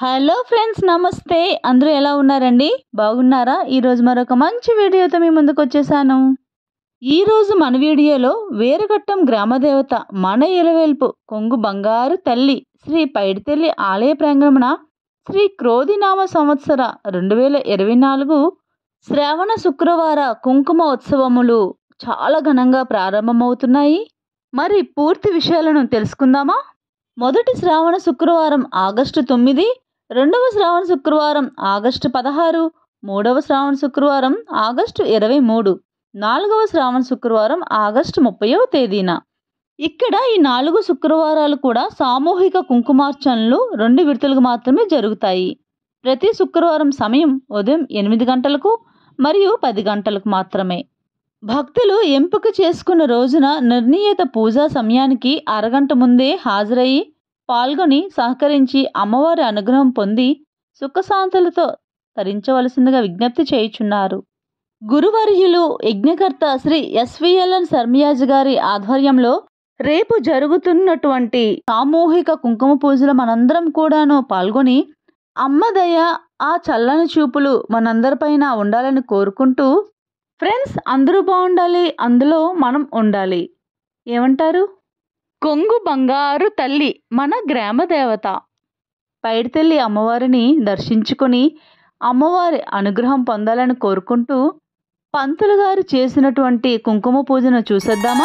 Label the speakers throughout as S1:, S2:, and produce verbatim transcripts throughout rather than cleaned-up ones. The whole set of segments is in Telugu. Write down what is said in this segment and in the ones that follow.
S1: హలో ఫ్రెండ్స్, నమస్తే. అందరూ ఎలా ఉన్నారండి? బాగున్నారా? ఈరోజు మరొక మంచి వీడియోతో మీ ముందుకు వచ్చేసాను. ఈరోజు మన వీడియోలో వేరగట్టం గ్రామదేవత మన ఇలవేల్పు కొంగు బంగారు తల్లి శ్రీ పైడితల్లి ఆలయ ప్రాంగణమున శ్రీ క్రోధినామ సంవత్సర రెండు వేల ఇరవై నాలుగు శ్రావణ శుక్రవార కుంకుమ ఉత్సవములు చాలా ఘనంగా ప్రారంభమవుతున్నాయి. మరి పూర్తి విషయాలను తెలుసుకుందామా? మొదటి శ్రావణ శుక్రవారం ఆగస్టు తొమ్మిది, రెండవ శ్రావణ శుక్రవారం ఆగస్టు పదహారు, మూడవ శ్రావణ శుక్రవారం ఆగస్టు ఇరవై మూడు, నాలుగవ శ్రావణ శుక్రవారం ఆగస్టు ముప్పైవ తేదీన. ఇక్కడ ఈ నాలుగు శుక్రవారాలు కూడా సామూహిక కుంకుమార్చనలు రెండు విడతలుగా మాత్రమే జరుగుతాయి. ప్రతి శుక్రవారం సమయం ఉదయం ఎనిమిది గంటలకు మరియు పది గంటలకు మాత్రమే. భక్తులు ఎంపిక చేసుకున్న రోజున నిర్ణీత పూజా సమయానికి అరగంట ముందే హాజరయ్యి పాల్గొని సహకరించి అమ్మవారి అనుగ్రహం పొంది సుఖశాంతులతో తరించవలసిందిగా విజ్ఞప్తి చేయుచున్నారు. గురువర్యులు యజ్ఞకర్త శ్రీ ఎస్విఎల్ఎన్ శర్మయాజి గారి ఆధ్వర్యంలో రేపు జరుగుతున్నటువంటి సామూహిక కుంకుమ పూజలు మనందరం కూడాను పాల్గొని అమ్మదయ ఆ చల్లని చూపులు మనందరిపైన ఉండాలని కోరుకుంటూ, ఫ్రెండ్స్ అందరూ బాగుండాలి, అందులో మనం ఉండాలి. ఏమంటారు? కొంగు బంగారు తల్లి మన గ్రామ దేవత పైడితల్లి అమ్మవారిని దర్శించుకొని అమ్మవారి అనుగ్రహం పొందాలని కోరుకుంటూ పంతులు గారు చేసినటువంటి కుంకుమ పూజను చూసేద్దామా?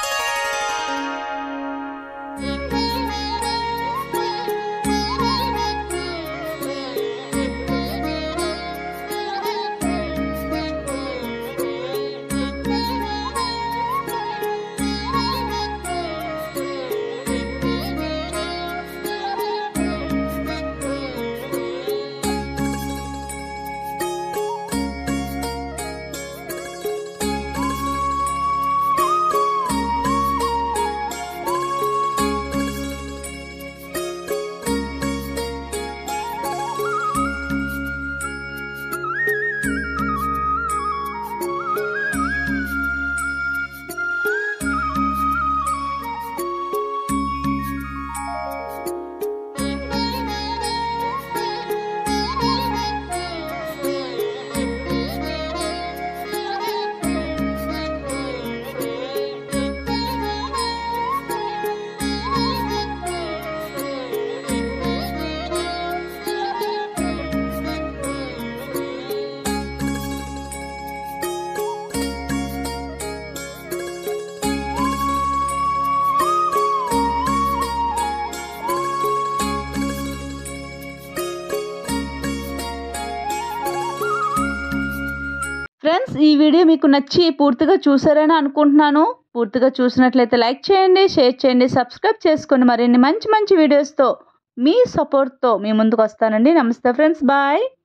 S1: ఫ్రెండ్స్, ఈ వీడియో మీకు నచ్చి పూర్తిగా చూసారని అనుకుంటున్నాను. పూర్తిగా చూసినట్లయితే లైక్ చేయండి, షేర్ చేయండి, సబ్స్క్రైబ్ చేసుకొని మరిన్ని మంచి మంచి వీడియోస్తో మీ సపోర్ట్తో మీ ముందుకు వస్తానండి. నమస్తే ఫ్రెండ్స్, బాయ్.